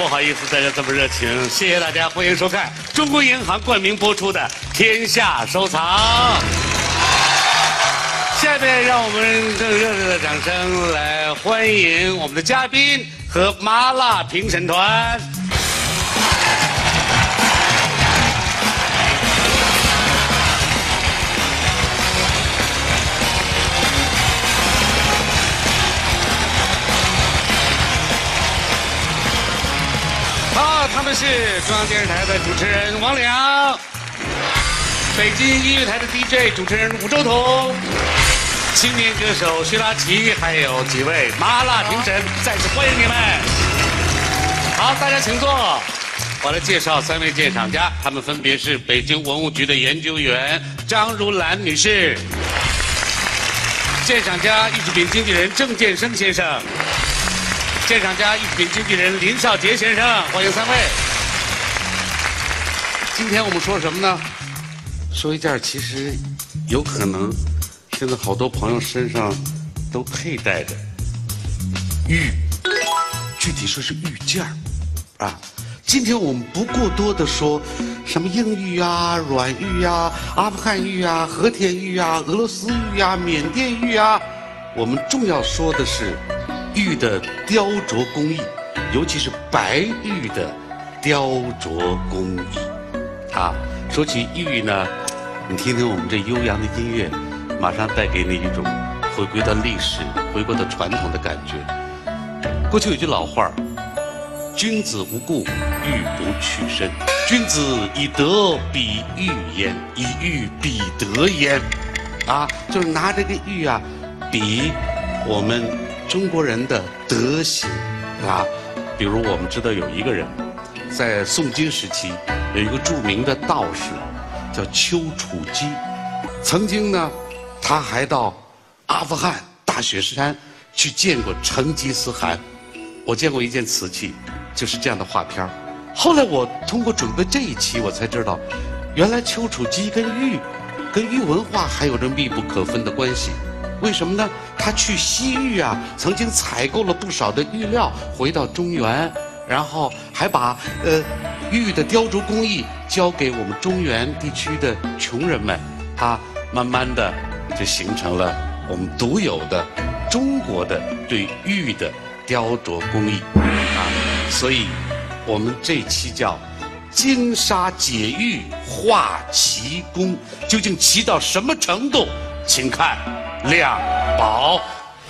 好意思大家这么热情，谢谢大家，欢迎收看中国银行冠名播出的《天下收藏》。下面让我们更热烈的掌声来欢迎我们的嘉宾和麻辣评审团。好，他们是中央电视台的主持人王良，北京音乐台的 DJ 主持人武周彤，青年歌手薛拉奇，还有几位麻辣评审，再次欢迎你们。好，大家请坐。我来介绍3位鉴赏家，他们分别是北京文物局的研究员张如兰女士，鉴赏家艺术品经纪人郑建生先生，鉴赏家艺术品经纪人林少杰先生，欢迎3位。今天我们说什么呢？说一件其实有可能现在好多朋友身上都佩戴的玉，具体说是玉件儿啊。今天我们不过多的说什么硬玉啊、软玉啊、阿富汗玉啊、和田玉啊、俄罗斯玉啊、缅甸玉啊，我们重要说的是玉的雕琢工艺，尤其是白玉的雕琢工艺啊。说起玉呢，你听听我们这悠扬的音乐，马上带给你一种回归到历史、回归到传统的感觉。过去有句老话儿，君子无故，玉不取身。君子以德比玉焉，以玉比德焉。啊，就是拿这个玉啊，比我们中国人的德行啊。比如我们知道有一个人，在宋金时期有一个著名的道士叫丘处机，曾经呢，他还到阿富汗大雪山去见过成吉思汗。我见过一件瓷器，就是这样的画片。后来我通过准备这一期，我才知道，原来丘处机跟玉文化还有着密不可分的关系。为什么呢？他去西域啊，曾经采购了不少的玉料，回到中原，然后还把玉的雕琢工艺交给我们中原地区的穷人们，他慢慢的就形成了我们独有的中国的对玉的雕琢工艺啊。所以我们这期叫金沙解玉画奇功，究竟奇到什么程度？请看亮宝。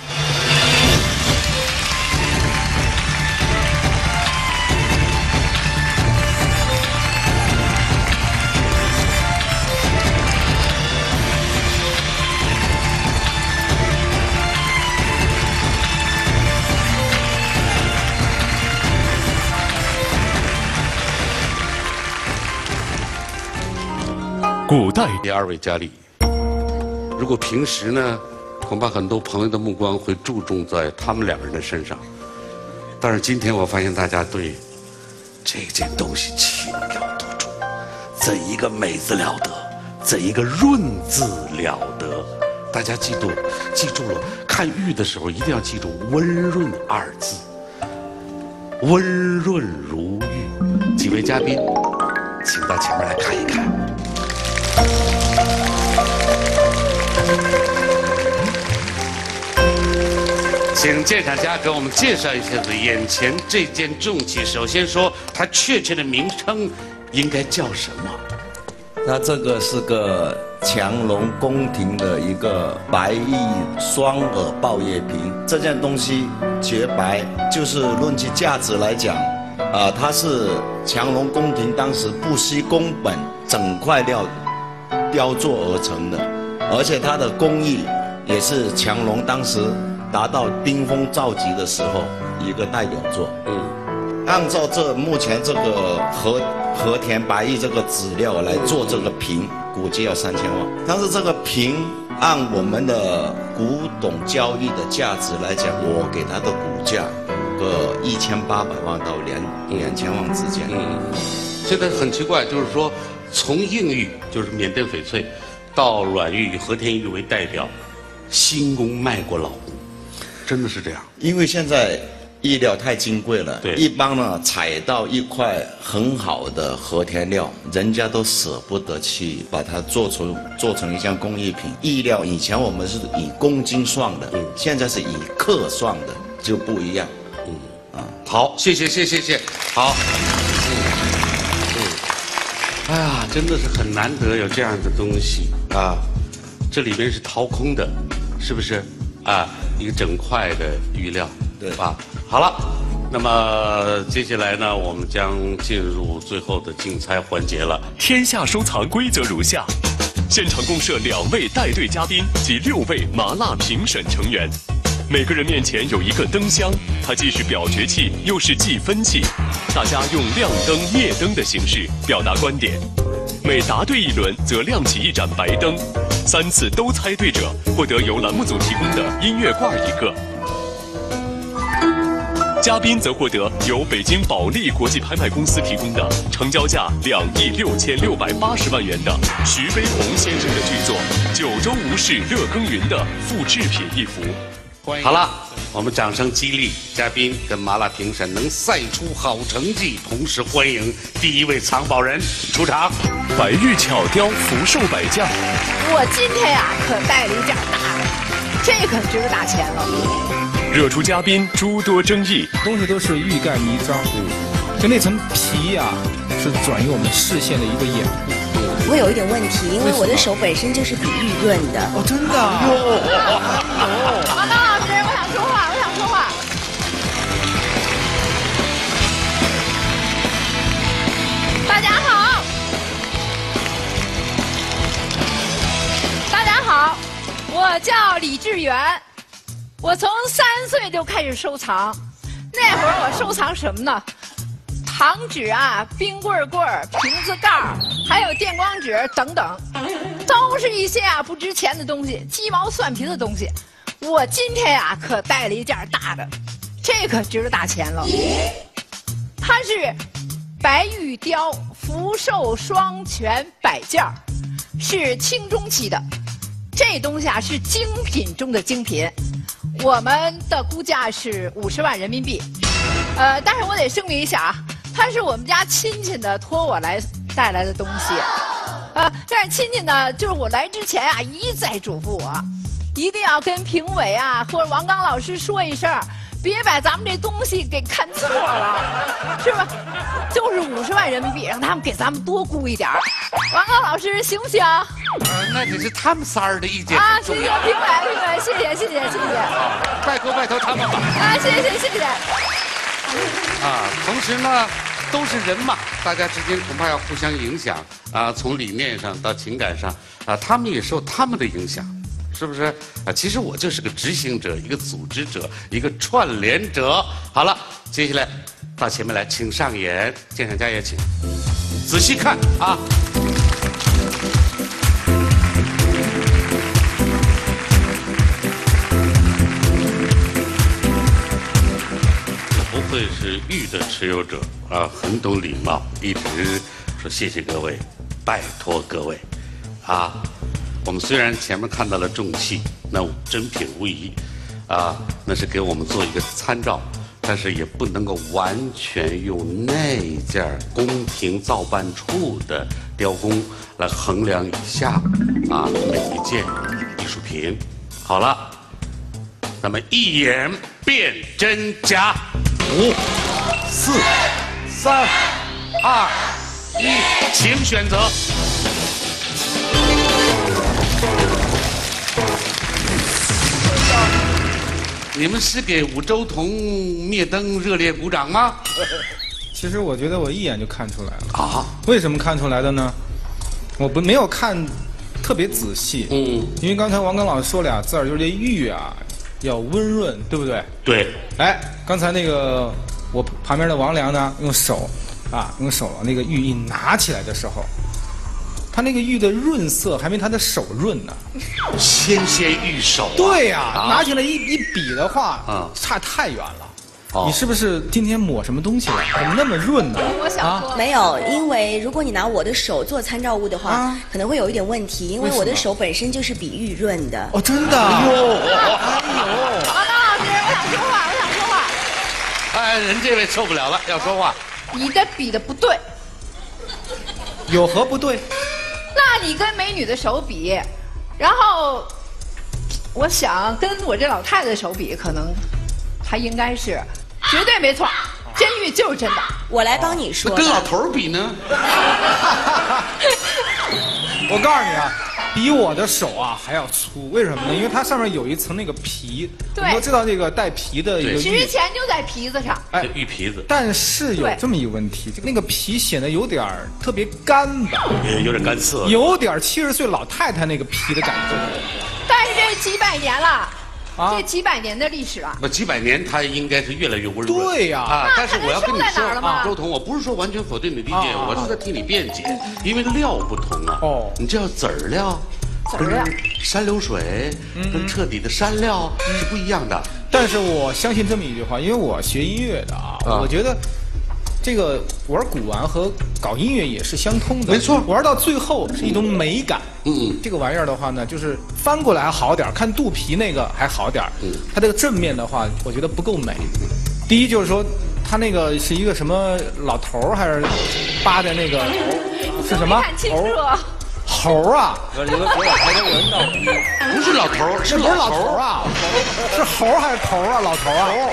古代第2位佳丽，如果平时呢，恐怕很多朋友的目光会注重在他们2人的身上，但是今天我发现大家对这件东西情有独钟，怎一个美字了得，怎一个润字了得。大家记住了，看玉的时候一定要记住温润2字，温润如玉。几位嘉宾，请到前面来看一看。请鉴赏家给我们介绍一下子眼前这件重器。首先说它确切的名称应该叫什么？ 它这个是个强龙宫廷的一个白玉双耳抱叶瓶。这件东西绝白，就是论其价值来讲，它是强龙宫廷当时不惜工本整块料雕琢而成的，而且它的工艺也是强龙当时达到登峰造极的时候一个代表作。按照目前这个和田白玉这个籽料来做这个瓶，估计要3000万。但是这个瓶按我们的古董交易的价值来讲，我给它的股价个1800万到2000万之间。 现在很奇怪，就是说从硬玉就是缅甸翡翠，到软玉以和田玉为代表，新宫卖过老宫，真的是这样。 因为现在玉料太金贵了， 对， 一般呢采到一块很好的和田料，人家都舍不得去把它做成一项工艺品。玉料以前我们是以公斤算的，现在是以克算的，就不一样。 好，谢谢，好。哎呀，真的是很难得有这样的东西啊！这里边是掏空的，是不是？啊，一个整块的玉料， 对吧？好了，那么接下来呢，我们将进入最后的竞猜环节了。 天下收藏规则如下：现场共设2位带队嘉宾及6位麻辣评审成员，每个人面前有一个灯箱，它既是表决器，又是计分器。大家用亮灯、灭灯的形式表达观点。每答对一轮，则亮起一盏白灯。3次都猜对者获得由栏目组提供的音乐罐1个。嘉宾则获得由北京保利国际拍卖公司提供的成交价2亿6680万元的徐悲鸿先生的巨作《九州吴氏乐耕耘》的复制品1幅。 好了，我们掌声激励嘉宾跟麻辣评审能赛出好成绩，同时欢迎第1位藏宝人出场。 白玉巧雕福寿摆件， 我今天呀可带了一件大的，这可值大钱了。 惹出嘉宾诸多争议， 东西都是欲盖弥彰，就那层皮呀是转移我们视线的一个掩护。 我有一点问题，因为我的手本身就是比玉润的。 哦，真的啊？ 王刚老师，我想说话。大家好，我叫李志远，我从3岁就开始收藏，那会儿我收藏什么呢？糖纸啊、冰棍儿、瓶子盖儿，还有电光纸等等，都是一些不值钱的东西，鸡毛蒜皮的东西。我今天可带了一件大的，这可值大钱了。它是白玉雕福寿双全摆件，是清中期的。这东西是精品中的精品，我们的估价是50万人民币。但是我得声明一下它是我们家亲戚呢托我来带来的东西。但是亲戚呢，就是我来之前一再嘱咐我，一定要跟评委或者王刚老师说一声，别把咱们这东西给看错了，是吧？就是50万人民币，让他们给咱们多估一点。王刚老师行不行？ 那得是他们仨人的意见行，评委，谢谢。 拜托他们吧。 谢谢。 同时呢，都是人嘛，大家之间恐怕要互相影响从理念上到情感上他们也受他们的影响，是不是其实我就是个执行者，一个组织者，一个串联者。好了，接下来到前面来，请上演，鉴赏家也请仔细看会是玉的持有者很懂礼貌，一直说谢谢各位，拜托各位我们虽然前面看到了重器，那珍品无疑那是给我们做一个参照，但是也不能够完全用那件宫廷造办处的雕工来衡量以下每一件艺术品。好了，那么一眼辨真假。5、4、3、2、1，请选择。你们是给武周彤灭灯热烈鼓掌吗？ 其实我觉得我一眼就看出来了为什么看出来的呢？我没有看特别仔细，因为刚才王刚老师说俩字儿，就是这玉要温润，对不对？ 对。 刚才那个我旁边的王良呢，用手那个玉一拿起来的时候，他那个玉的润色还没他的手润呢。 纤玉手对拿起来一比的话，差太远了。你是不是今天抹什么东西了？怎么那么润呢？ 我想说没有，因为如果你拿我的手做参照物的话，可能会有一点问题，因为我的手本身就是比玉润的。 哦，真的？ 王刚老师，我想说话。 哎，人这位受不了了，要说话。 你的比的不对， 有何不对？ 那你跟美女的手比，然后我想跟我这老太太的手比，可能还应该是绝对没错，真玉就是真的。 我来帮你说那。跟老头儿比呢？ 我告诉你啊，比我的手啊还要粗，为什么呢？因为它上面有一层那个皮， 对我们都知道这个带皮的一个值玉， 钱就在皮子上。 这玉皮子但是有对这么一个问题，就那个皮显得有点儿特别干巴， 有点干涩。 有点70岁老太太那个皮的感觉。 但是这几百年了， 啊这几百年的历史了。 那几百年，它应该是越来越温润。 对呀啊！但是我要跟你那它能收在哪儿了吗说，周彤，我不是说完全否定你的理解， 啊我是在替你辩解，因为料不同啊。 哦你这要籽儿料， 籽儿料跟山流水，跟彻底的山料是不一样的。 但是我相信这么一句话，因为我学音乐的啊，我觉得这个玩古玩和搞音乐也是相通的。 没错玩到最后是一种美感。 嗯这个玩意儿的话呢，就是翻过来还好点儿，看肚皮那个还好点儿。它这个正面的话，我觉得不够美。第一就是说，它那个是一个什么老头儿还是扒的那个是什么没看清楚。 猴儿啊？ 你们给我抬头闻到。 不是老头儿，是这不是老头头儿啊？是猴儿还是头儿啊？老头儿啊？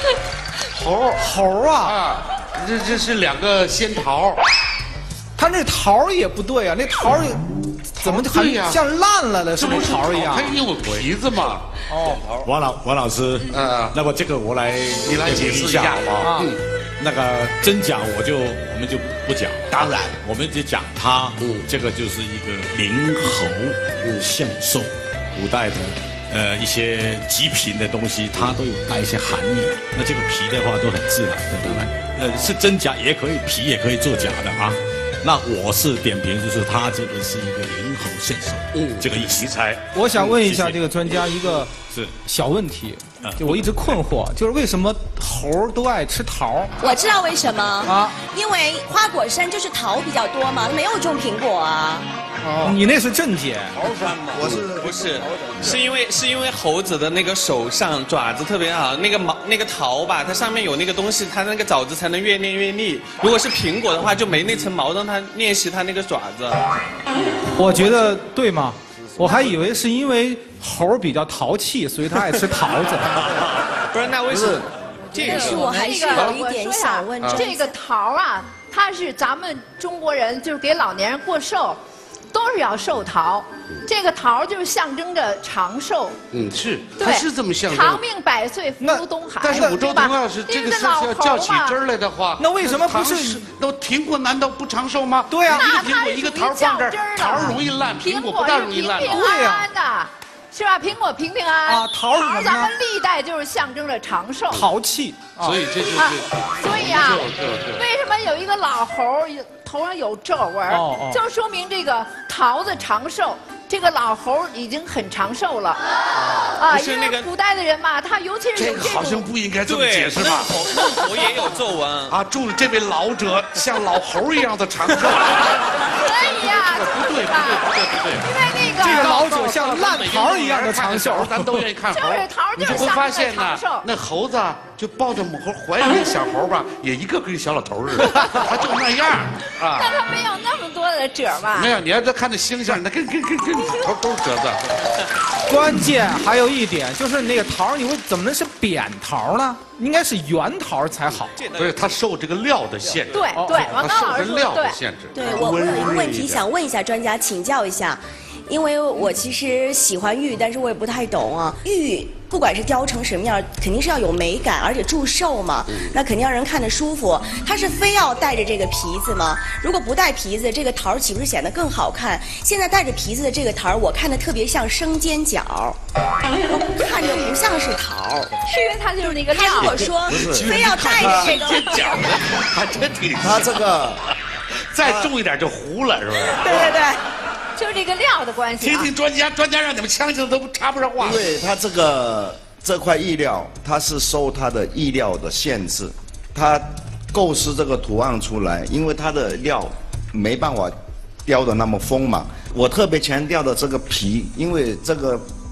猴儿啊？ 啊！这是两个仙桃， 他那桃儿也不对啊，那桃儿怎么还对呀像烂了的，是不这不是是桃儿一样它？因为有皮子嘛。 王老师，那么这个我来你来解释一下好不好？ 啊那个真假我们就不讲， 当然我们就讲它，这个就是一个灵猴献寿，古代的一些极品的东西，它都有带一些含义。那这个皮的话都很自然的，当然，是真假也可以，皮也可以做假的啊。那我是点评，就是它这个是一个灵猴献寿，这个意思。 题材我想问一下谢谢这个专家一个是小问题，就我一直困惑，就是为什么猴儿都爱吃桃儿？ 我知道为什么啊， 因为花果山就是桃比较多嘛，没有种苹果啊。 你那是正解， 不是，是因为猴子的那个手上爪子特别好，那个那个桃吧，它上面有那个东西，它那个爪子才能越练越利。如果是苹果的话，就没那层毛让它练习它那个爪子。 我觉得对吗？我还以为是因为猴儿比较淘气，所以他爱吃桃子。 不是，那为什么？这但是我还是有一点想问专家这个桃啊，它是咱们中国人就是给老年人过寿，都是要寿桃。这个桃就是象征着长寿。 是， 对， 它是这么象征。 长命百岁，福如东海。 但是武周对吧同要是这个事老要叫猴嘛起汁儿来的话， 那为什么不是那苹果难道不长寿吗？ 对啊那一个苹果一个桃放这儿，桃儿容易烂，苹果不大容易烂平平安安的，是吧？苹果平平安安啊桃儿是什么呢咱们历代就是象征着长寿。 淘气， 所以这就是啊，所以啊， 对为什么有一个老猴儿头上有皱纹哦就说明这个桃子长寿。这个老猴儿已经很长寿了，啊，因不是那个为古代的人嘛，他尤其是有这这个好像种不应该这么对， 解释吧？ 嫩猴也有皱纹。 啊，祝这位老者像老猴一样的长寿。 可以呀， 不对，不对，不对，不对。 因为那个这个老者像烂桃儿一样的长寿。 咱都愿意看猴。 就是桃儿你就会就是象征着发现呢长寿， 那猴子啊就抱着母猴怀里那小猴吧，也一个跟小老头似的，他就那样啊。 但它没有那么多的褶嘛。 没有，你要再看那星星，那跟头都是褶子。 关键还有一点就是那个桃儿，你会怎么能是扁桃儿呢？应该是圆桃儿才好。 所以它受这个料的限制。 对对，王刚老它受这师说的对。 料的限制。 对，我有一个问题想问一下专家，请教一下，因为我其实喜欢玉，但是我也不太懂啊。玉不管是雕成什么样，肯定是要有美感，而且祝寿嘛，那肯定让人看着舒服。它是非要带着这个皮子吗？如果不带皮子，这个桃儿岂不是显得更好看？现在带着皮子的这个桃儿，我看的特别像生煎饺，看着不像是桃儿。 是因为它就是那个料他如。果说非要带着这个， 真讲的还真挺像。 它这个再重一点就糊了，是不是？ 对对对。 就是这个料的关系、啊。 听听专家让你们呛呛都插不上话。 因为它这块意料，它是受它的意料的限制，它构思这个图案出来，因为它的料没办法雕的那么丰满。我特别强调的这个皮，因为这个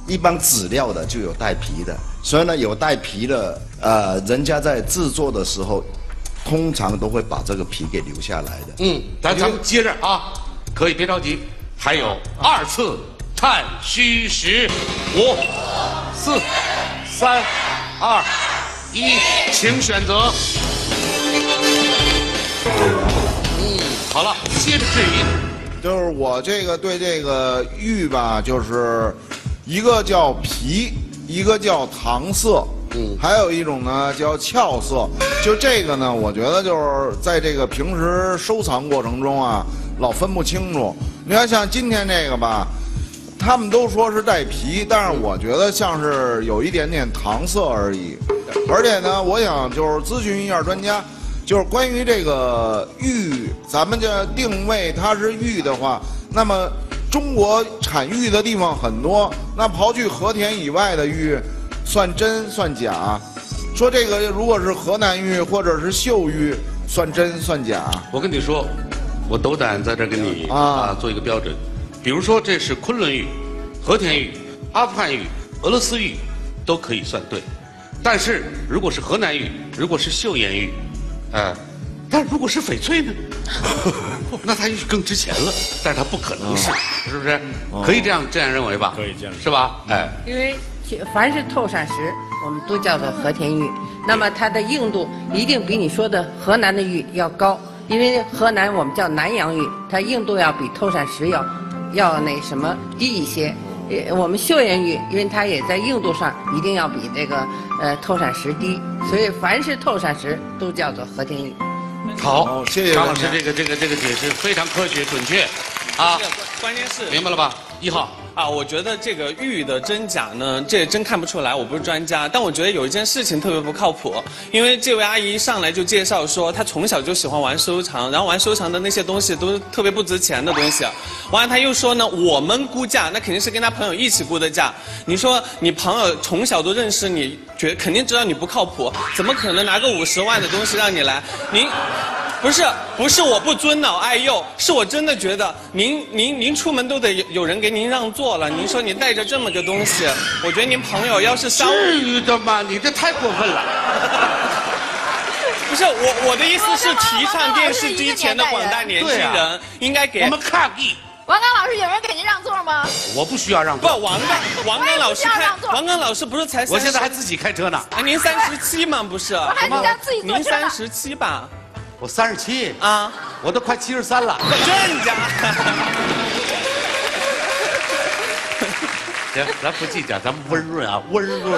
一般籽料的就有带皮的，所以呢，有带皮的，人家在制作的时候，通常都会把这个皮给留下来的。 咱们接着啊，可以别着急，还有2次探虚实，5、4、3、2、1，请选择。好了，接着质疑。 就是我这个对这个玉吧，就是一个叫皮，一个叫糖色，还有一种呢叫俏色。就这个呢，我觉得就是在这个平时收藏过程中啊，老分不清楚。你看像今天这个吧，他们都说是带皮，但是我觉得像是有一点点糖色而已。而且呢，我想就是咨询一下专家。就是关于这个玉，咱们这定位它是玉的话，那么中国产玉的地方很多，那刨去和田以外的玉，算真算假？说这个如果是河南玉或者是岫玉，算真算假？ 我跟你说，我斗胆在这跟你做一个标准，比如说这是昆仑玉、和田玉、阿富汗玉、俄罗斯玉，都可以算对，但是如果是河南玉，如果是岫岩玉。但如果是翡翠呢？那它更值钱了，但是它不可能是，是不是？可以这样认为吧？ 可以这样， 是吧？ 因为凡是透闪石，我们都叫做和田玉，那么它的硬度一定比你说的河南的玉要高，因为河南我们叫南洋玉，它硬度要比透闪石要那什么低一些。我们岫岩玉，因为它也在硬度上一定要比这个透闪石低，所以凡是透闪石都叫做和田玉。 好， 谢谢张老师，这个解释非常科学准确，啊， 关键是明白了吧？1号。 我觉得这个玉的真假呢，这真看不出来，我不是专家，但我觉得有一件事情特别不靠谱，因为这位阿姨一上来就介绍说，她从小就喜欢玩收藏，然后玩收藏的那些东西都是特别不值钱的东西，完了她又说呢，我们估价那肯定是跟她朋友一起估的价，你说你朋友从小都认识你，肯定知道你不靠谱，怎么可能拿个50万的东西让你来？您。不是我不尊老爱幼，是我真的觉得您出门都得有人给您让座了。您说你带着这么个东西，我觉得您朋友要是至于的吗？你这太过分了。 不是我的意思是提倡电视机前的广大年轻人应该给我们抗议。 王刚老师，有人给您让座吗？ 我不需要让座。 不，王刚老师王刚老师不是才30？ 我现在还自己开车呢。 您37吗？不是。 我还是让自己坐车。 您37吧？ 我37 啊， 我都快73了。 真假？ 行，咱不计较，咱们温润啊，温润。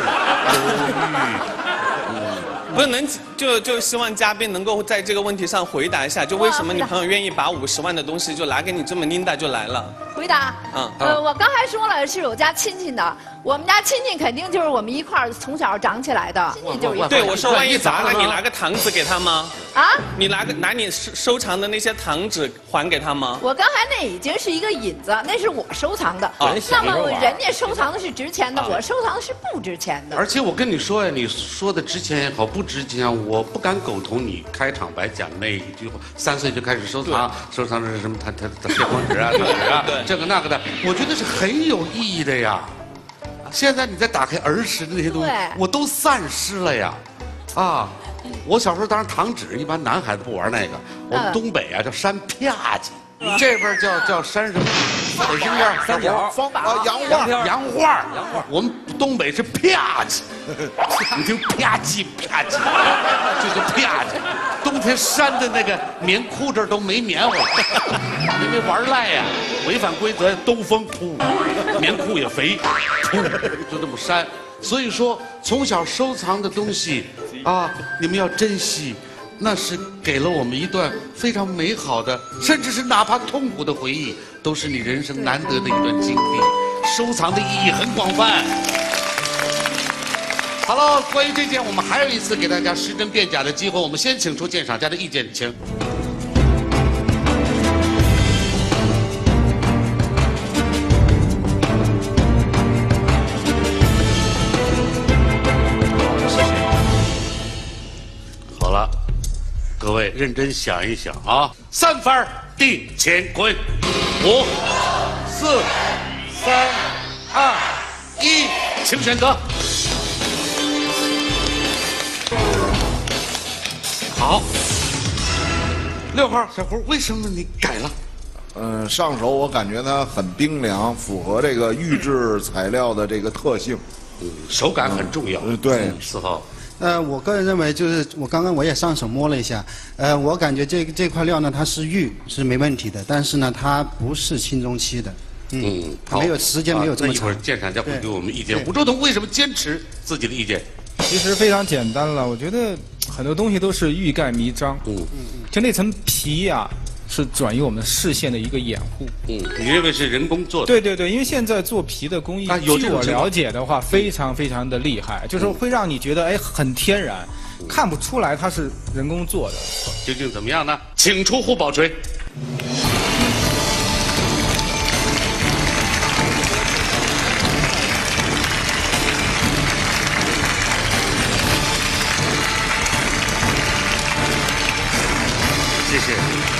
不是能就希望嘉宾能够在这个问题上回答一下，就为什么你朋友愿意把50万的东西就拿给你这么拎带就来了？ 回答。我刚才说了是有家亲戚的，我们家亲戚肯定就是我们一块儿从小长起来的。亲戚就是对，我说万一砸了，你拿个糖纸给他吗？ 啊？ 你拿你收藏的那些糖纸还给他吗？ 我刚才那已经是一个引子，那是我收藏的。那么人家收藏的是值钱的，我收藏的是不值钱的。 而且我跟你说呀，你说的值钱也好，不值钱，我不敢苟同你开场白讲那一句话，3岁就开始收藏的是什么？它血光纸啊，这个那个的，我觉得是很有意义的呀。现在你再打开儿时的那些东西，我都散失了呀，啊！我小时候当然糖纸，一般男孩子不玩那个，我们东北啊叫山啪叽，这边叫山什么？北京边三角方洋画， 我们东北是啪叽，你听啪叽啪叽，这就啪叽。冬天扇的那个棉裤这儿都没棉花，因为玩赖呀，违反规则，兜风噗，棉裤也肥，噗，就这么扇。所以说，从小收藏的东西啊，你们要珍惜。那是给了我们一段非常美好的，甚至是哪怕痛苦的回忆，都是你人生难得的一段经历。收藏的意义很广泛。好了，关于这件，我们还有一次给大家实真辨假的机会。我们先请出鉴赏家的意见，请。好了。各位认真想一想啊，3分定乾坤，5、4、3、2、 1，请选择。好，6号小胡，为什么你改了？ 上手我感觉它很冰凉，符合这个预制材料的这个特性。 手感很重要。 对 ，4号。 我个人认为就是我刚刚我也上手摸了一下，我感觉这块料呢它是玉是没问题的，但是呢它不是轻中期的。没有时间没有这么长。 那一会儿建厂家会给我们意见。吴周彤为什么坚持自己的意见？ 其实非常简单了，我觉得很多东西都是欲盖弥彰。就那层皮呀，是转移我们视线的一个掩护。 你认为是人工做的？ 对对对，因为现在做皮的工艺，据我了解的话，非常非常的厉害，就是会让你觉得很天然，看不出来它是人工做的。 究竟怎么样呢？请出护宝锤。谢谢。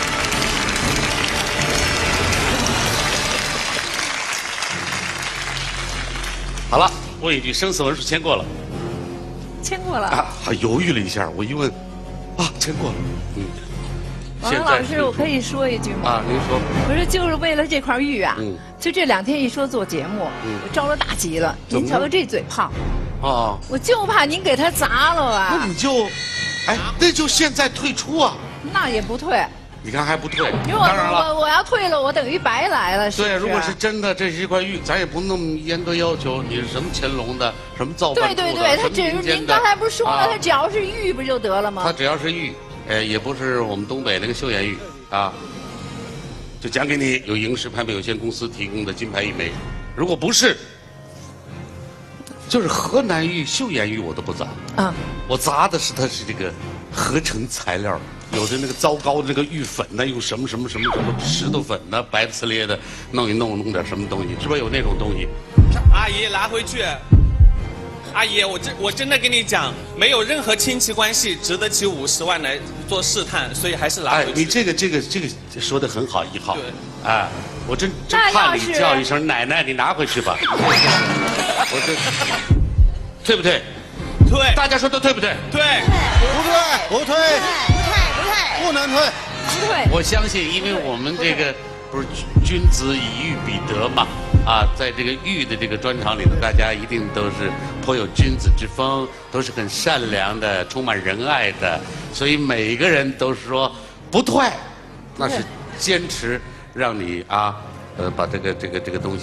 好了，问一句，生死文书签过了。 签过了。 还犹豫了一下，我一问，签过了。 王老师，我可以说一句吗？ 您说。 不是，就是为了这块玉啊，就这2天一说做节目，我着了大急了。您瞧瞧这嘴胖。我就怕您给他砸了啊。 那你就，那就现在退出啊。 那也不退。 你看还不退？ 因为我要退了，我等于白来了。 对，如果是真的，这是一块玉，咱也不那么严格要求你是什么乾隆的，什么造办处的， 对，他只是您刚才不是说了，他只要是玉不就得了吗？ 他只要是玉，也不是我们东北那个岫岩玉啊，就奖给你有萤石拍卖有限公司提供的金牌1枚。如果不是，就是河南玉、岫岩玉我都不砸。我砸的是它是这个合成材料。有的那个糟糕的那个玉粉呢，用什么石头粉呢，白呲咧的，弄点什么东西，是不是有那种东西？ 阿姨拿回去。阿姨，我真的跟你讲，没有任何亲戚关系值得起50万来做试探，所以还是拿回去。 你这个说的很好，1号。我真怕你叫一声奶奶，你拿回去吧。我这退不退？ 退。 大家说都退不退？ 退。 不退。不能退。 不退。 我相信，因为我们这个不是君子以玉比德嘛，在这个玉的这个专场里头，大家一定都是颇有君子之风，都是很善良的，充满仁爱的，所以每个人都是说不退，那是坚持让你把这个东西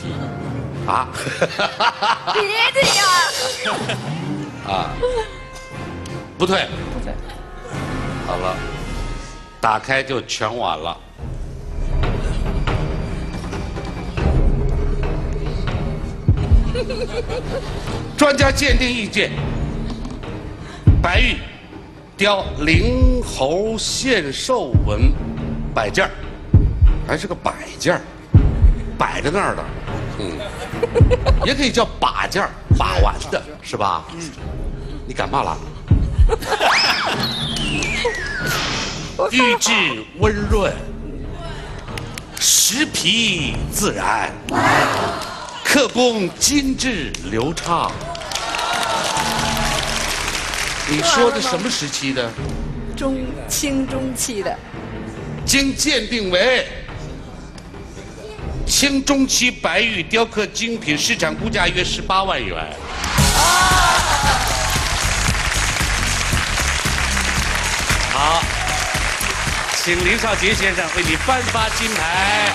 别这样不退。好了，打开就全完了。专家鉴定意见：白玉雕灵猴献寿纹摆件，还是个摆件，摆在那儿的，也可以叫把件，把玩的是吧？你感冒了？玉质温润，实皮自然，刻工精致流畅。你说的什么时期的？ 清中期的。 经鉴定为清中期白玉雕刻精品，市场估价约18万元。好，请林少杰先生为你颁发金牌。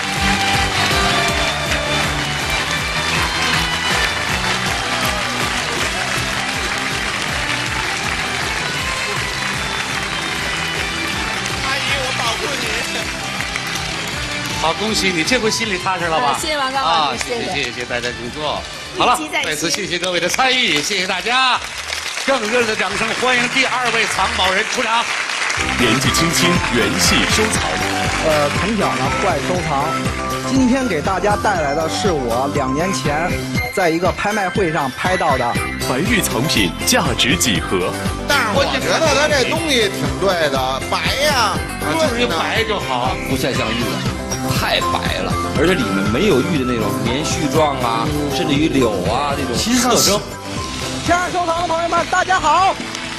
阿姨，我保护你。 好，恭喜你，这回心里踏实了吧？ 谢谢王刚老师， 谢谢大家请坐。好了，再次谢谢各位的参与，谢谢大家。更热烈的掌声欢迎第2位藏宝人出场。 年纪轻轻原系收藏。 从小呢酷爱收藏，今天给大家带来的是我2年前在一个拍卖会上拍到的白玉藏品，价值几何？ 但是我觉得它这东西挺对的，白呀， 就是白就好， 不太像玉了。 太白了，而且里面没有玉的那种棉絮状啊，甚至于柳啊这种特征。 线上收藏的朋友们，大家好。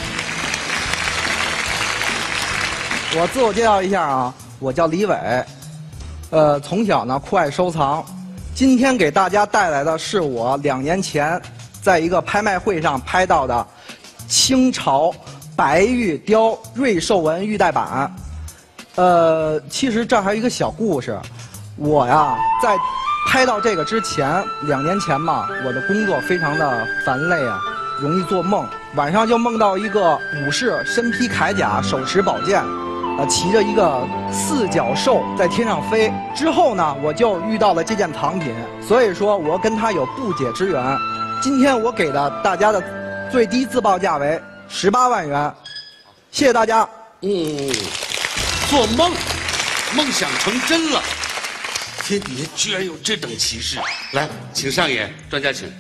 我自我介绍一下啊，我叫李伟，从小呢酷爱收藏。今天给大家带来的是我2年前在一个拍卖会上拍到的清朝白玉雕瑞兽纹玉带版。其实这还有一个小故事，我呀在拍到这个之前，2年前嘛，我的工作非常的烦累啊，容易做梦，晚上就梦到一个武士身披铠甲，手持宝剑。骑着一个4脚兽在天上飞，之后呢，我就遇到了这件藏品，所以说我跟他有不解之缘。今天我给的大家的最低自报价为18万元，谢谢大家。 做梦，梦想成真了，天底下居然有这等奇事！来，请上演，专家请。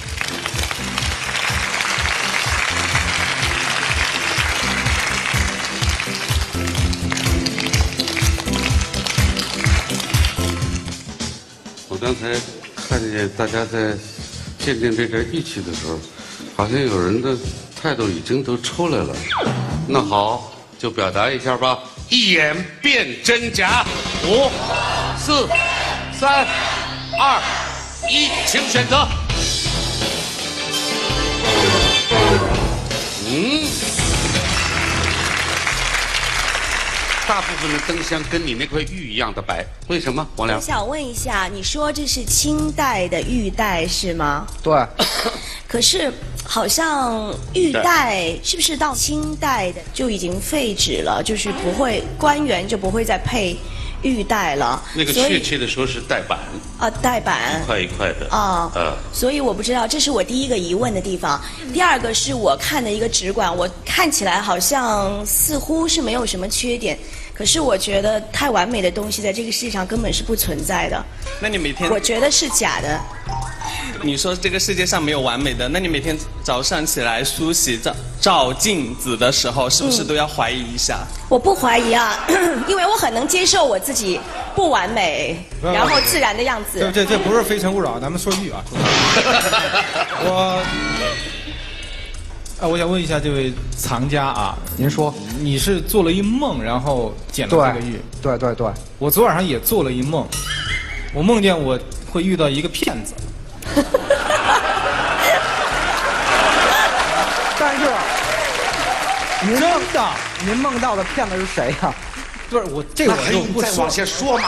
我刚才看见大家在鉴定这件玉器的时候，好像有人的态度已经都出来了。那好，就表达一下吧，一眼辨真假。5、4、3、2、1，请选择。大部分的灯箱跟你那块玉一样的白，为什么？王良， 我想问一下，你说这是清代的玉带是吗？ 对。 可是好像玉带是不是到清代的就已经废止了？就是不会官员就不会再配玉带了。 那个确切的说是带板。 带板。 一块一块的。 所以我不知道，这是我第一个疑问的地方。第二个是我看的一个直管，我看起来好像似乎是没有什么缺点。可是我觉得太完美的东西在这个世上根本是不存在的。 那你每天？ 我觉得是假的。 你说这个世界上没有完美的，那你每天早上起来梳洗照镜子的时候，是不是都要怀疑一下？ 我不怀疑啊，因为我很能接受我自己不完美，然后自然的样子。 这不是《非诚勿扰》，咱们说玉啊。我想问一下这位藏家啊， 您说， 你是做了一梦，然后捡了这个玉？ 对。 我昨晚上也做了一梦，我梦见我会遇到一个骗子。 但是，您梦到的骗子是谁呀？ 不是我这个我就不再往下说嘛。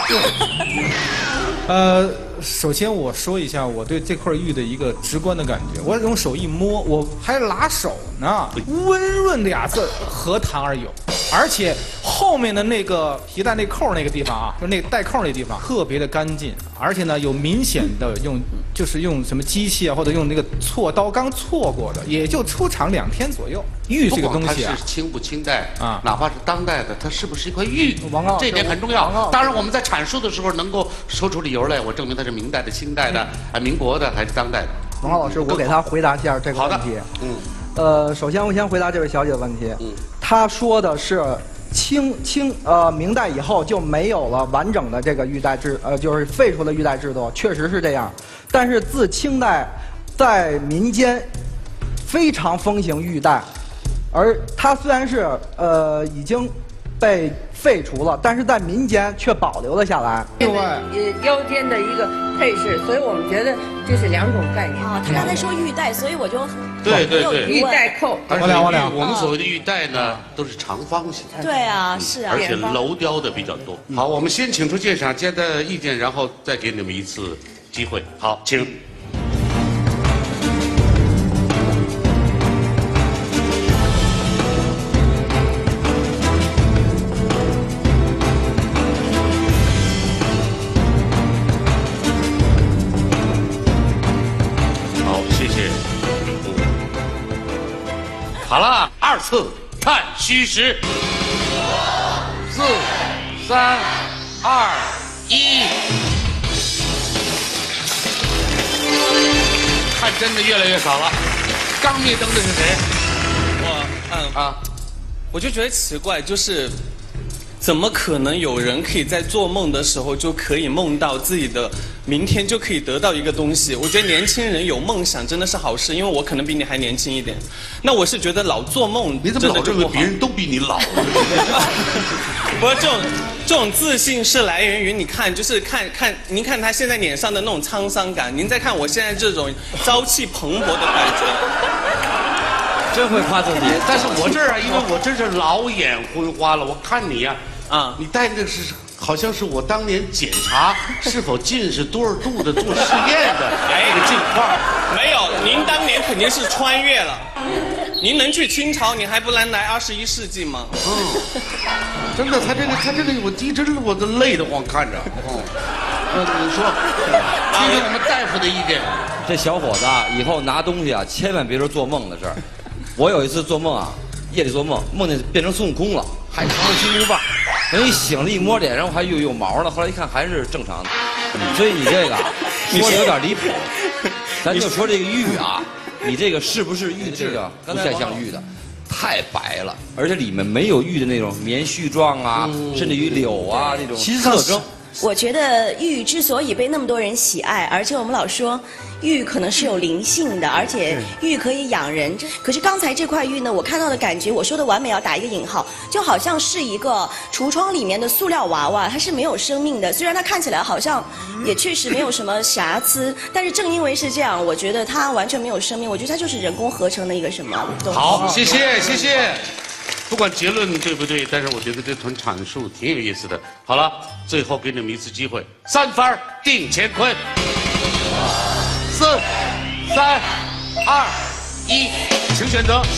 首先我说一下我对这块玉的一个直观的感觉，我用手一摸，我还拉手呢，温润2字，何谈而有？而且后面的那个皮带那扣那个地方啊，就那个带扣那地方特别的干净，而且呢有明显的就是用什么机器啊，或者用那个锉刀刚锉过的，也就出厂2天左右。玉这个东西啊， 它是清不清代啊，哪怕是当代的，它是不是一块玉？这点很重要。当然我们在阐述的时候能够说出理由来，我证明它是明代的、清代的、民国的还是当代的。 王浩老师，我给他回答一下这个问题。首先我先回答这位小姐的问题。她说的是明代以后就没有了完整的这个玉带制，就是废除了玉带制度，确实是这样。但是自清代，在民间非常风行玉带，而它虽然是已经被废除了，但是在民间却保留了下来。 另外，腰间的一个配饰，所以我们觉得这是2种概念。 他刚才说玉带，所以我就对， 玉带扣。 而且我们所谓的玉带呢，都是长方形。 对啊，是啊。 而且镂雕的比较多。好，我们先请出鉴赏家的意见，然后再给你们一次机会。好，请。好了，2次看虚实。4、3、2、1，看真的越来越少了。刚灭灯的是谁？ 我就觉得奇怪，就是怎么可能有人可以在做梦的时候就可以梦到自己的明天就可以得到一个东西？我觉得年轻人有梦想真的是好事，因为我可能比你还年轻一点。那我是觉得老做梦， 你怎么老认为别人都比你老？ 不是这种自信是来源于你看，就是您看他现在脸上的那种沧桑感，您再看我现在这种朝气蓬勃的感觉。 真会夸自己， 但是我这儿啊，因为我真是老眼昏花了。我看你呀，你戴那个是好像是我当年检查是否近视多少度的做实验的那个镜框。 没有，您当年肯定是穿越了。您能去清朝，你还不能来21世纪吗？ 真的，他这个，我一直我都累得慌看着。你说，听听我们大夫的意见。 这小伙子啊，以后拿东西啊，千万别说做梦的事儿。我有一次做梦啊，夜里做梦，梦见变成孙悟空了，还扛着金箍棒。等一醒了，一摸脸，然后还有毛呢。后来一看还是正常的。所以你这个说的有点离谱。咱就说这个玉啊，你这个是不是玉？这个不太像玉的。太白了，而且里面没有玉的那种棉絮状啊，甚至于柳啊那种特征。 我觉得玉之所以被那么多人喜爱，而且我们老说玉可能是有灵性的，而且玉可以养人。可是刚才这块玉呢，我看到的感觉，我说的完美要打一个引号，就好像是一个橱窗里面的塑料娃娃，它是没有生命的。虽然它看起来好像也确实没有什么瑕疵，但是正因为是这样，我觉得它完全没有生命。我觉得它就是人工合成的一个什么东西。 好，谢谢谢谢。不管结论对不对，但是我觉得这段阐述挺有意思的。好了，最后给你们一次机会，3分定乾坤。4、3、2、1，请选择。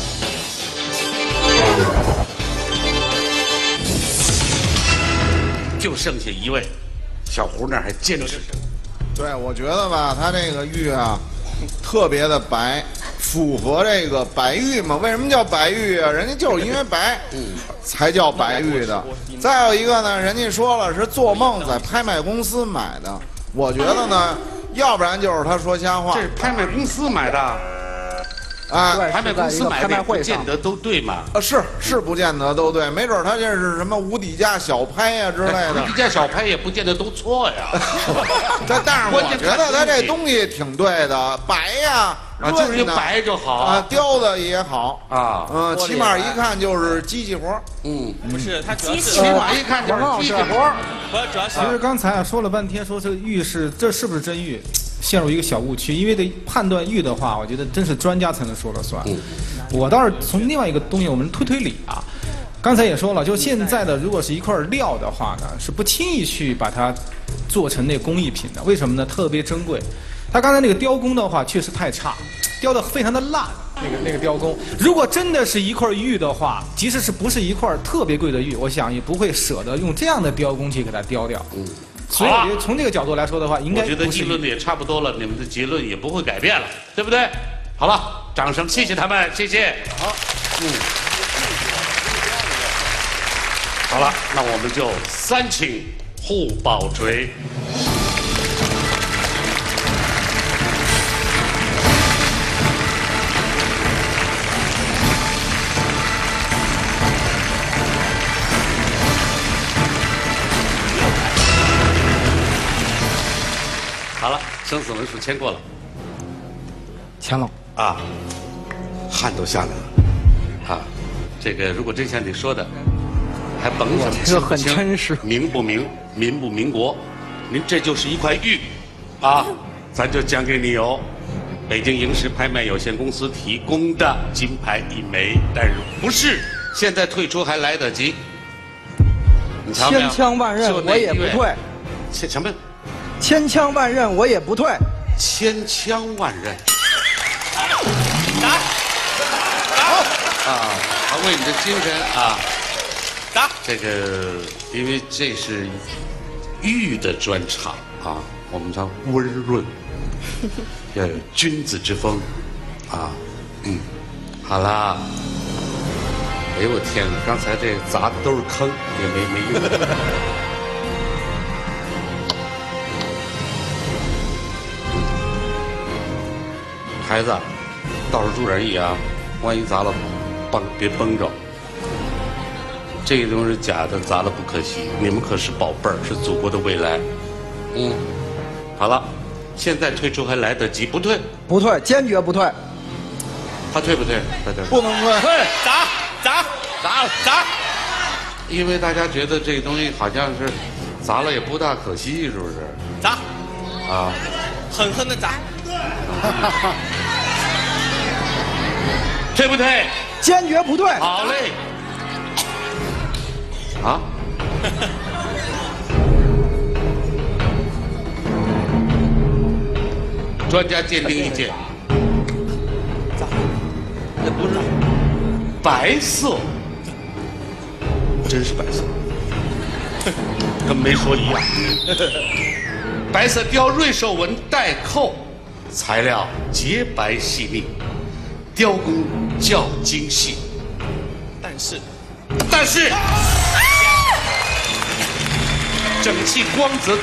就剩下一位，小胡那儿还坚持。 对，我觉得吧，他这个玉啊，特别的白。符合这个白玉嘛？为什么叫白玉啊？人家就是因为白，才叫白玉的。再有一个呢，人家说了是做梦在拍卖公司买的。我觉得呢，要不然就是他说瞎话。 这是拍卖公司买的。啊，拍卖公司买的不见得都对嘛？ 是不见得都对，没准他这是什么无底价小拍呀之类的。 无底价小拍也不见得都错呀。 但是我觉得他这东西挺对的，白呀。 就是一白就好啊，雕的也好啊， 起码一看就是机器活。 不是，它主要是起码一看就是机器活。 不，主要是。 其实刚才说了半天，说这个玉这是不是真玉，陷入一个小误区。因为得判断玉的话，我觉得真是专家才能说了算。我倒是从另外一个东西，我们推理啊。刚才也说了，就现在的如果是一块料的话呢，是不轻易去把它做成那工艺品的。为什么呢？特别珍贵。他刚才那个雕工的话，确实太差，雕得非常的烂。那个雕工，如果真的是一块玉的话，即使是不是一块特别贵的玉，我想也不会舍得用这样的雕工去给它雕掉。所以我觉得从这个角度来说的话，应该我觉得议论的也差不多了，你们的结论也不会改变了，对不对？好了，掌声谢谢他们，谢谢。好，好了，那我们就3请互保锤。好了，生死文书签过了， 签了啊，汗都下来了啊。这个如果真像你说的，还甭什么这个很真实， 民不民，民不民国，您这就是一块玉啊，咱就讲给你由北京萤石拍卖有限公司提供的金牌1枚，但是不是现在退出还来得及。你瞧没有？ 千枪万刃我也不退。 什么？ 千枪万刃我也不退。 千枪万刃。 打！ 啊，他为你的精神啊！ 打！ 这个，因为这是玉的专场啊，我们叫温润，要有君子之风啊。好啦。哎呦我天哪！刚才这砸的都是坑，也没用。孩子，倒是注点意啊，万一砸了，别崩着。 这个东西是假的，砸了不可惜。你们可是宝贝儿，是祖国的未来。好了，现在退出还来得及，不退？ 不退，坚决不退。 他退不退？大家不能退。 退，砸！ 因为大家觉得这个东西好像是砸了也不大可惜，是不是？ 砸！ 啊， 狠狠的砸！ 退不退？ 坚决不退。 好嘞。啊？专家鉴定意见。 这不是白色，真是白色，跟没说一样。白色雕瑞兽纹带扣，材料洁白细腻，雕工较精细。但是，整齐光泽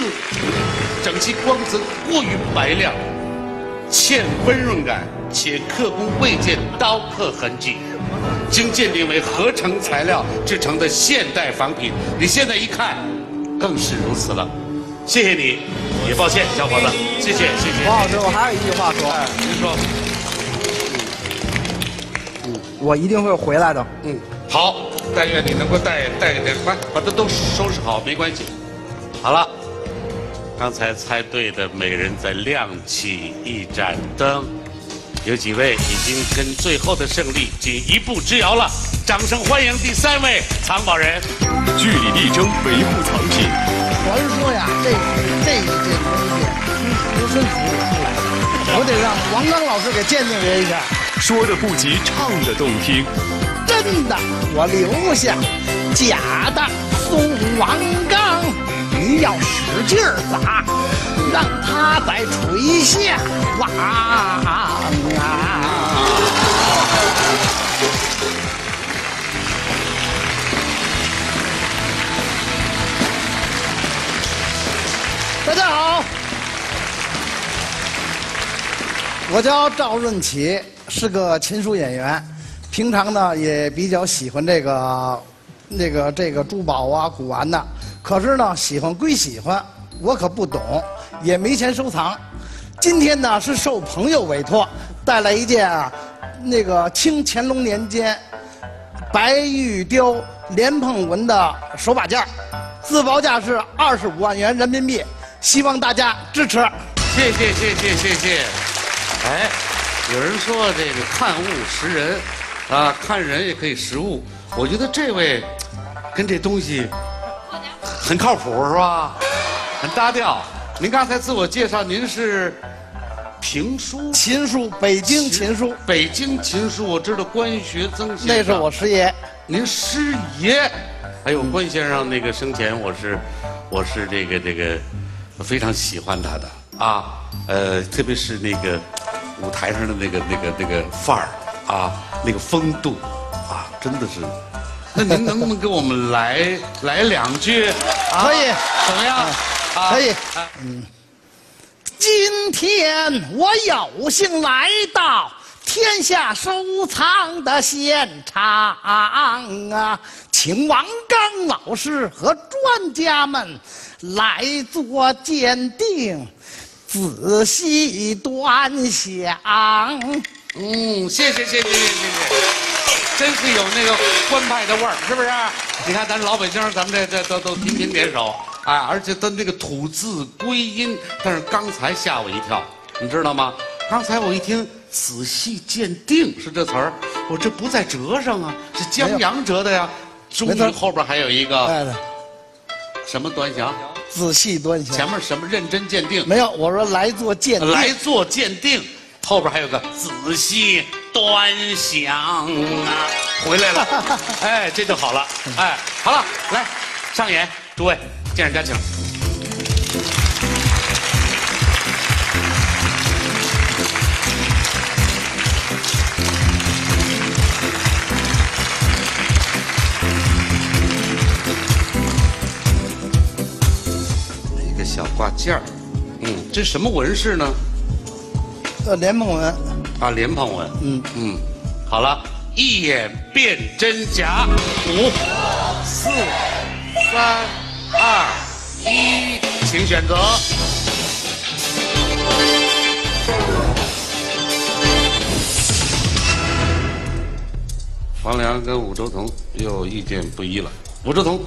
过于白亮，欠温润感，且刻工未见刀刻痕迹，经鉴定为合成材料制成的现代仿品。你现在一看，更是如此了。谢谢你，也抱歉，小伙子，谢谢。 王老师，我还有一句话说。 您说。 我一定会回来的。 好，但愿你能够带个点，快把它都收拾好，没关系。好了，刚才猜对的每人再亮起一盏灯，有几位已经跟最后的胜利仅一步之遥了。掌声欢迎第3位藏宝人。 据理力争，维护藏品。 我是说呀，这东西由身体里出来的，我得让王刚老师给鉴定一下。 说的不及唱的动听。 真的，我留下；假的，送王刚。你要使劲儿砸，让他在垂下望啊！大家好，我叫赵润起，是个琴书演员，平常呢也比较喜欢这个珠宝啊、古玩的。可是呢，喜欢归喜欢，我可不懂，也没钱收藏。今天呢是受朋友委托，带来一件清乾隆年间白玉雕莲蓬纹的手把件，自报价是25万元人民币，希望大家支持。 谢谢。哎，有人说这个看物识人，啊，看人也可以识物。我觉得这位跟这东西很靠谱，是吧？很搭调。您刚才自我介绍，您是评书、 琴书，北京琴书。 北京琴书，我知道关学增先生。 那是我师爷。 您师爷。还有关先生那个生前，我是这个非常喜欢他的啊，特别是那个舞台上的那个范儿啊，那个风度啊，真的是。那您能不能给我们来2句？ 可以， 怎么样？ 可以。今天我有幸来到天下收藏的现场啊，请王刚老师和专家们来做鉴定，仔细端详。 谢谢，真是有那个官派的味儿，是不是？你看咱老北京，咱们这都频频点手啊，而且他那个吐字归音。但是刚才吓我一跳，你知道吗？刚才我一听仔细鉴定是这词儿，我这不在折上啊，是江阳折的呀。终于后边还有一个什么端详？ 仔细端详。 前面什么认真鉴定？ 没有，我说来做鉴定。 来做鉴定，后边还有个仔细端详啊，回来了。哎，这就好了。哎，好了，来上演，诸位见识家请。小挂件儿，这什么纹饰呢？ 莲蓬纹。 啊，莲蓬纹。好了， 一眼辨真假。5、4、3、2、1，请选择。王良跟武周彤又意见不一了。武周彤，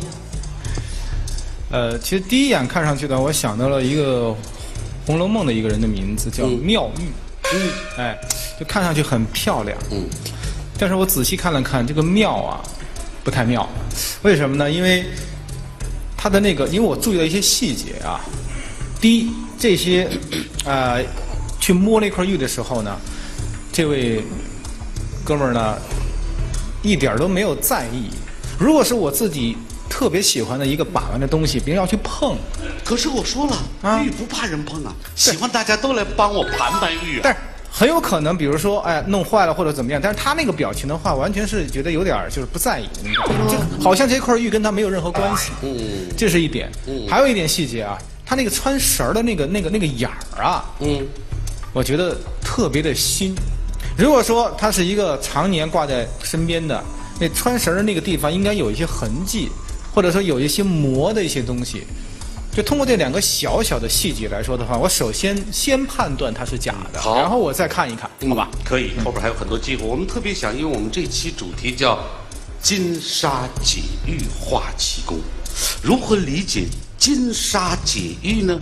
其实第一眼看上去呢，我想到了一个《红楼梦》的一个人的名字，叫妙玉。哎，就看上去很漂亮。但是我仔细看了看，这个妙啊，不太妙。为什么呢？因为他的那个，因为我注意了一些细节啊。第一，这些去摸那块玉的时候呢，这位哥们儿呢，一点都没有在意。如果是我自己特别喜欢的一个把玩的东西，别人要去碰。 可是我说了，玉不怕人碰啊，喜欢大家都来帮我盘盘玉啊。 但是很有可能，比如说，哎，弄坏了或者怎么样，但是他那个表情的话，完全是觉得有点就是不在意的那种，就好像这块玉跟他没有任何关系。这是一点。还有一点细节啊，他那个穿绳的那个眼儿啊，我觉得特别的新。如果说他是一个常年挂在身边的，那穿绳的那个地方应该有一些痕迹，或者说有一些磨的一些东西。就通过这2个小小的细节来说的话，我首先判断它是假的，然后我再看一看，好吧？ 可以，后边还有很多机会。我们特别想，因为我们这期主题叫“金沙解玉化奇功”，如何理解金沙解玉呢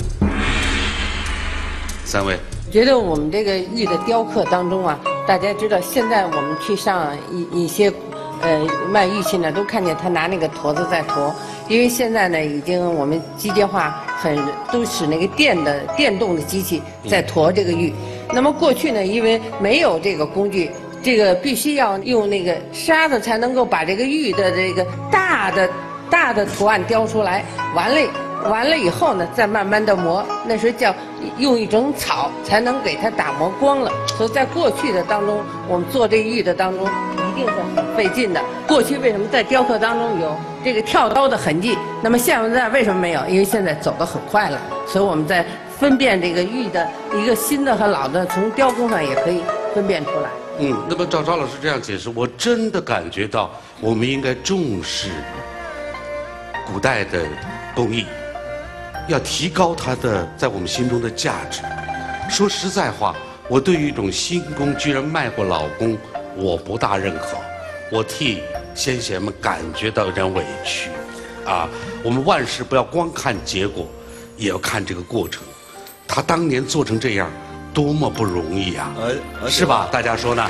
？3位， 觉得我们这个玉的雕刻当中啊，大家知道现在我们去上一些卖玉器呢，都看见他拿那个砣子在砣。因为现在呢，已经我们机械化都使那个电动的机器在砣这个玉。那么过去呢，因为没有这个工具，这个必须要用那个沙子才能够把这个玉的这个大的图案雕出来。完了以后呢，再慢慢的磨，那时候叫用一种草才能给它打磨光了。所以在过去的当中，我们做这玉的当中一定是很费劲的。过去为什么在雕刻当中有这个跳刀的痕迹？那么现在为什么没有？因为现在走得很快了，所以我们在分辨这个玉的一个新的和老的，从雕工上也可以分辨出来。 那么赵老师这样解释，我真的感觉到我们应该重视古代的工艺。要提高它的在我们心中的价值。说实在话，我对于一种新工居然卖过老工，我不大认可。我替先贤们感觉到有点委屈，啊，我们万事不要光看结果，也要看这个过程。他当年做成这样，多么不容易啊，是吧？大家说呢？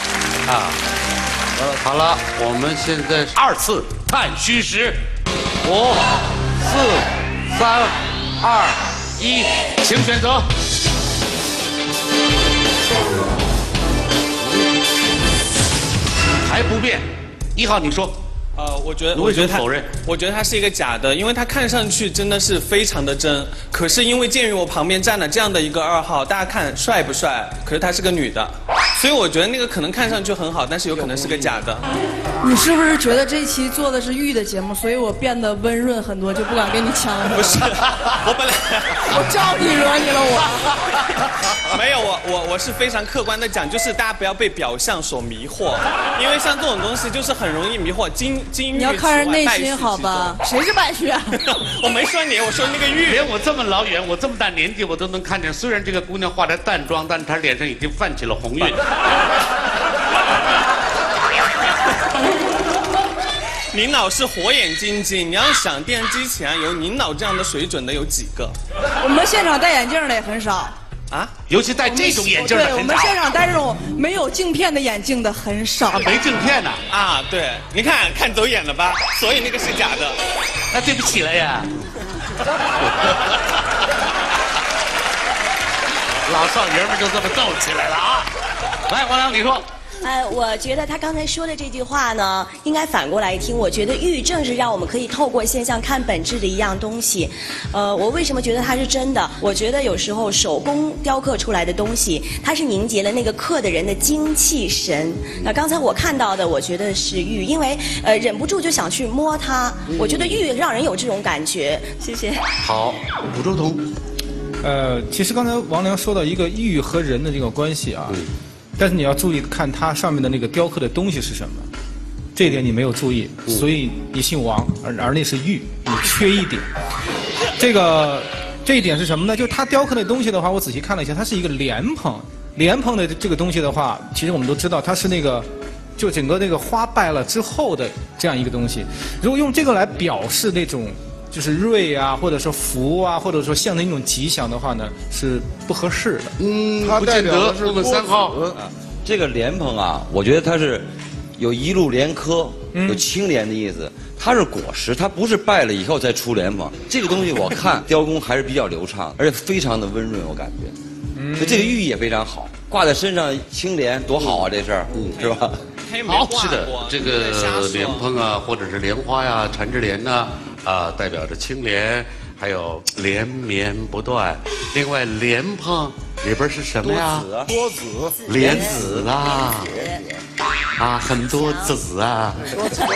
好了，我们现在2次看虚实，5、4、3、2、1，请选择。还不变，1号你说。 我觉得否认？ 我觉得它是一个假的，因为它看上去真的是非常的真。可是因为鉴于我旁边站了这样的一个2号，大家看帅不帅？可是她是个女的，所以我觉得那个可能看上去很好，但是有可能是个假的。 你是不是觉得这一期做的是玉的节目，所以我变得温润很多，就不敢跟你抢了？ 不是，我本来我招你惹你了我？ 没有，我是非常客观的讲，就是大家不要被表象所迷惑，因为像这种东西就是很容易迷惑。金玉你要看人内心好吧？谁是败絮啊？ 我没说你，我说那个玉。 连我这么老远，我这么大年纪，我都能看见。虽然这个姑娘化着淡妆，但是她脸上已经泛起了红晕。 您老是火眼金睛，你要想电视机前有您老这样的水准的有几个？ 我们现场戴眼镜的也很少。 啊， 尤其戴这种眼镜的很少。 对，我们现场戴这种没有镜片的眼镜的很少。 没镜片呢？ 啊，对，你看走眼了吧？所以那个是假的。 那对不起了呀。老少爷们就这么斗起来了啊！来，王良，你说。 我觉得他刚才说的这句话呢，应该反过来听。我觉得玉正是让我们可以透过现象看本质的一样东西。我为什么觉得它是真的？我觉得有时候手工雕刻出来的东西，它是凝结了那个刻的人的精气神。那刚才我看到的，我觉得是玉，因为忍不住就想去摸它。我觉得玉让人有这种感觉。谢谢。 好，武周彤。 其实刚才王良说到一个玉和人的这个关系啊。 但是你要注意看它上面的那个雕刻的东西是什么，这一点你没有注意，所以你姓王，而那是玉，你缺一点。这一点是什么呢？就是它雕刻那东西的话，我仔细看了一下，它是一个莲蓬。莲蓬的这个东西的话，其实我们都知道，它是那个就整个那个花败了之后的这样一个东西。如果用这个来表示那种就是瑞啊，或者说福啊，或者说象征一种吉祥的话呢，是不合适的。 它代表的是我们3号。 这个莲蓬啊，我觉得它是有一路莲科，有青莲的意思。它是果实，它不是败了以后再出莲蓬。这个东西我看雕工还是比较流畅，而且非常的温润，我感觉。所以这个寓意也非常好，挂在身上青莲多好啊，这事儿，是吧？ 好，是的，这个莲蓬啊，或者是莲花呀、缠枝莲呐，代表着青莲，还有连绵不断。另外，莲蓬里边是什么呀？ 多子， 莲子啊，很多子啊， 多福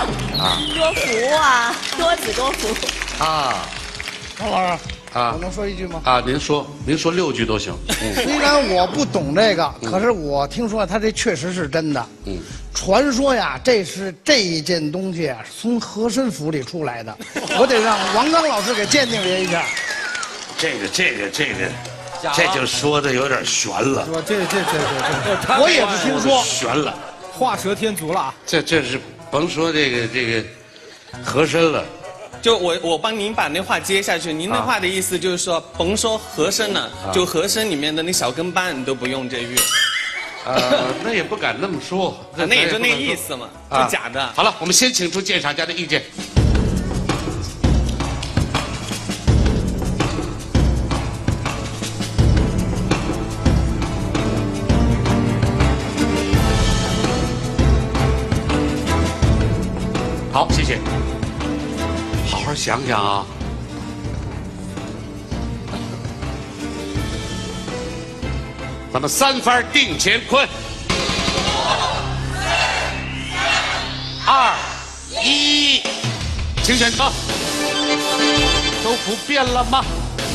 啊，多子多福啊。 王老师啊， 我能说一句吗？ 您说6句都行。 虽然我不懂这个，可是我听说他这确实是真的。传说呀，这一件东西啊，从和珅府里出来的，我得让王刚老师给鉴定一下。 这就说的有点悬了。 这， 我也是听说悬了， 画蛇添足了啊。 这是甭说这个和珅了。 就我帮您把那话接下去，您那话的意思就是说，甭说和珅了，就和珅里面的那小跟班你都不用这玉。 那也不敢那么说， 那也就那意思嘛，就假的。 好了，我们先请出鉴赏家的意见。好，谢谢。好好想想啊。咱们3番定乾坤。2、1，请选择。周福变了吗？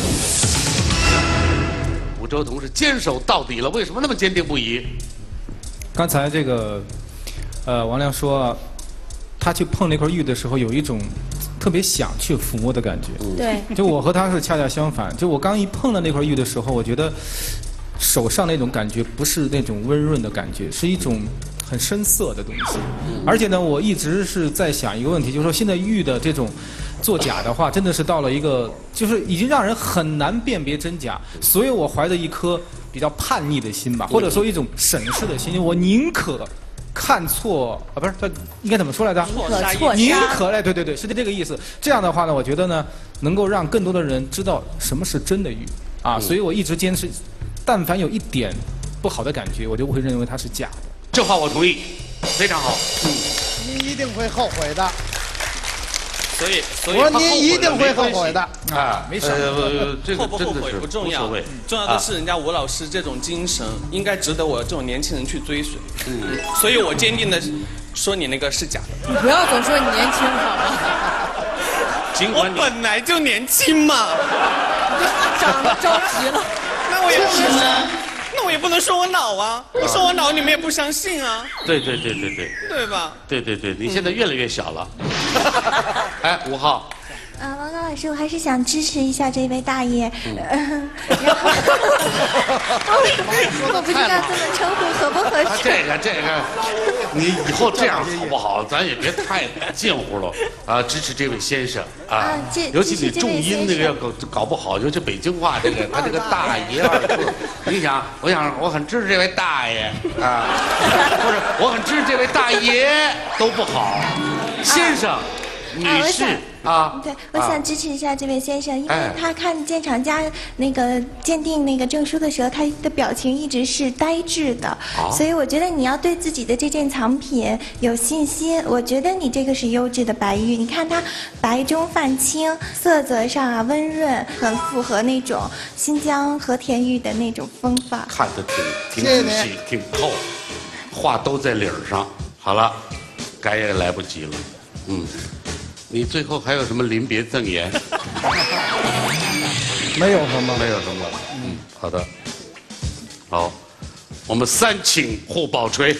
武周同志坚守到底了，为什么那么坚定不移？ 刚才这个，王亮说，他去碰那块玉的时候，有一种特别想去抚摸的感觉。 对。 就我和他是恰恰相反，就我刚一碰到那块玉的时候，我觉得手上那种感觉不是那种温润的感觉，是一种很深色的东西。而且呢，我一直是在想一个问题，就是说现在玉的这种作假的话，真的是到了一个，就是已经让人很难辨别真假。所以我怀着一颗比较叛逆的心吧，或者说一种审视的心，我宁可看错不是，他应该怎么说来着？宁可对，是这个意思。这样的话呢，我觉得呢，能够让更多的人知道什么是真的玉啊，所以我一直坚持，但凡有一点不好的感觉，我就不会认为它是假的。 这话我同意，非常好。 您一定会后悔的。 所以我说您一定会后悔的啊， 没事。 这个后不后悔不重要，重要的是人家吴老师这种精神，应该值得我这种年轻人去追随。所以我坚定的说你那个是假的。 你不要总说你年轻好吗？ 我本来就年轻嘛。 长得着急了。 那我也不能说我老啊，我说我老你们也不相信啊。 对， 对吧？ 对，你现在越来越小了。哎，5号。 王刚老师，我还是想支持一下这位大爷。然后我不知道这么称呼合不合适。 这个，你以后这样好不好？咱也别太近乎了啊！支持这位先生啊，尤其你重音那个要搞不好，就这北京话这个，他这个大爷2字，你想，我很支持这位大爷啊，不是，我很支持这位大爷都不好，先生。女士啊， 对，我想支持一下这位先生，因为他看鉴赏家那个鉴定那个证书的时候，他的表情一直是呆滞的，所以我觉得你要对自己的这件藏品有信心。我觉得你这个是优质的白玉，你看它白中泛青，色泽上啊温润，很符合那种新疆和田玉的那种风范。 看得挺仔细，挺透，话都在理儿上。好了，改也来不及了，你最后还有什么临别赠言？ 没有什么。 好的。好， 我们3请互抱锤。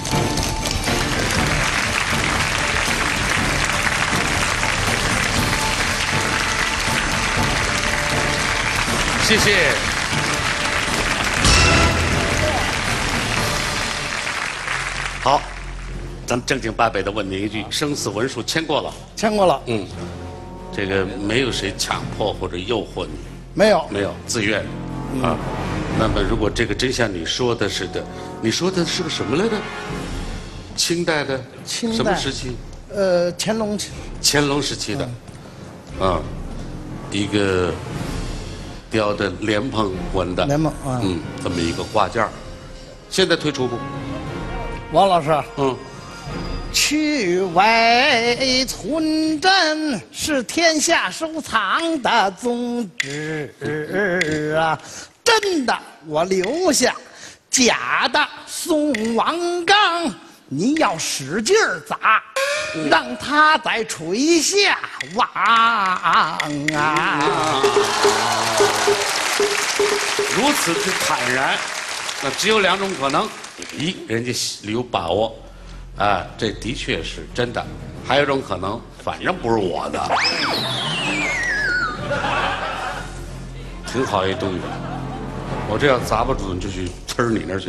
谢谢。好，咱们正经八百的问您一句：生死文书签过了？ 签过了。 嗯，这个没有谁强迫或者诱惑你。 没有。 没有，自愿。啊，那么如果这个真像你说的似的，你说的是个什么来着？清代的？ 清代。 什么时期？ 乾隆。 乾隆时期的。啊，一个雕的莲蓬纹的。 莲蓬。 这么一个挂件儿，现在推出不？ 王老师。去外存真是天下收藏的宗旨啊，真的我留下，假的送王刚。你要使劲儿砸，让他在垂下望啊！ 如此之坦然，那只有2种可能：一，人家有把握。这的确是真的。还有一种可能，反正不是我的，挺好一东西。我这要砸不准，就去呲你那儿去。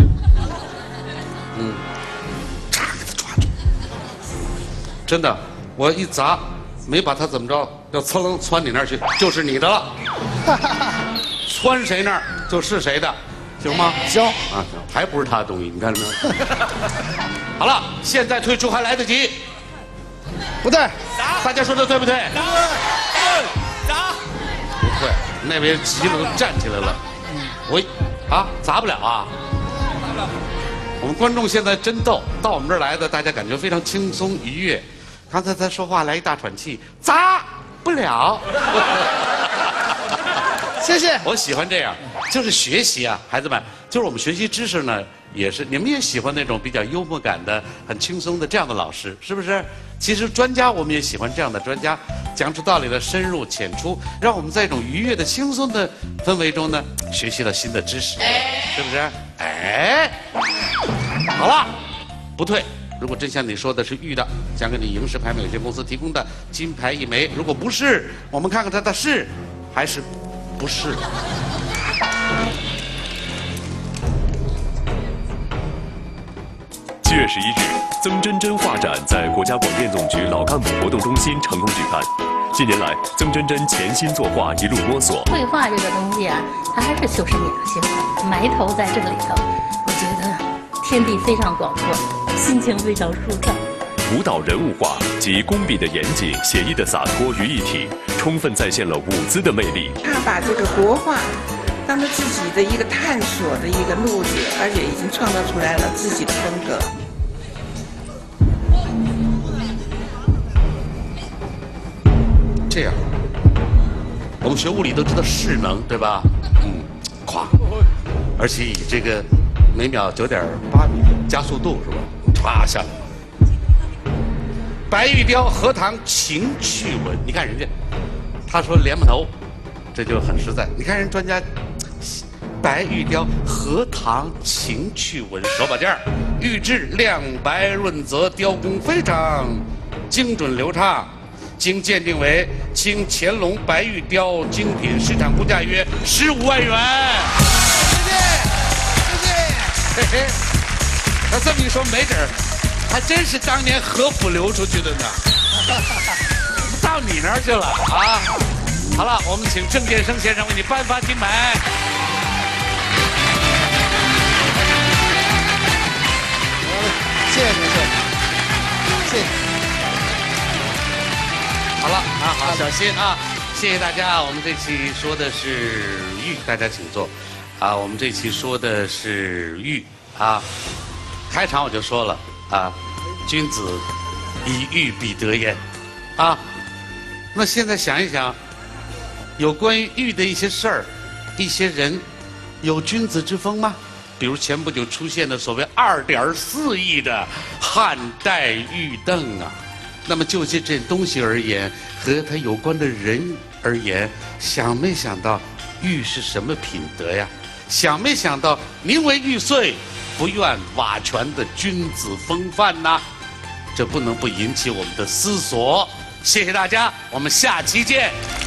嚓给他抓住。真的，我一砸，没把他怎么着，要噌楞窜你那儿去，就是你的了。窜谁那儿就是谁的，行吗？ 行。 行，还不是他的东西，你看着没有？好了，现在退出还来得及。 不对， 大家说的对不对？ 砸！ 不对，那边急了都站起来了。砸不了啊！我们观众现在真逗，到我们这儿来的，大家感觉非常轻松愉悦。刚才他说话来一大喘气，砸不了。 谢谢。 我喜欢这样，就是学习啊，孩子们，就是我们学习知识呢。也是，你们也喜欢那种比较幽默感的、很轻松的这样的老师，是不是？其实专家我们也喜欢这样的专家，讲出道理的深入浅出，让我们在一种愉悦的、轻松的氛围中呢，学习了新的知识，是不是？好了，不退。如果真像你说的是玉的，将给你影视拍卖有限公司提供的金牌1枚；如果不是，我们看看它的是还是不是。 7月11日，曾真真画展在国家广电总局老干部活动中心成功举办。近年来，曾真真潜心作画，一路摸索。 绘画这个东西啊，它还是修身养性的，埋头在这个里头，我觉得天地非常广阔，心情非常舒畅。 舞蹈人物画及工笔的严谨、写意的洒脱于一体，充分再现了舞姿的魅力。 他把这个国画当做自己的一个探索的一个路子，而且已经创造出来了自己的风格。 这样，我们学物理都知道势能，对吧？咵，而且以这个每秒9.8米加速度是吧？唰下来。白玉雕荷塘情趣纹，你看人家，他说莲蓬头，这就很实在。你看人专家，白玉雕荷塘情趣纹手把件儿，玉质亮白润泽，雕工非常精准流畅。经鉴定为清乾隆白玉雕精品，市场估价约15万元。谢谢。那这么一说，没准儿还真是当年和府流出去的呢，到你那儿去了啊！好了，我们请郑建生先生为你颁发金牌。 谢谢您，谢谢。 好了啊，好，小心啊！谢谢大家。我们这期说的是玉，大家请坐。啊，我们这期说的是玉啊。开场我就说了啊，君子以玉必得焉啊。那现在想一想，有关于玉的一些事儿、一些人，有君子之风吗？比如前不久出现的所谓2.4亿的汉代玉凳啊。那么就这东西而言，和它有关的人而言，想没想到玉是什么品德呀？想没想到宁为玉碎， 不愿瓦全的君子风范呢？这不能不引起我们的思索。谢谢大家，我们下期见。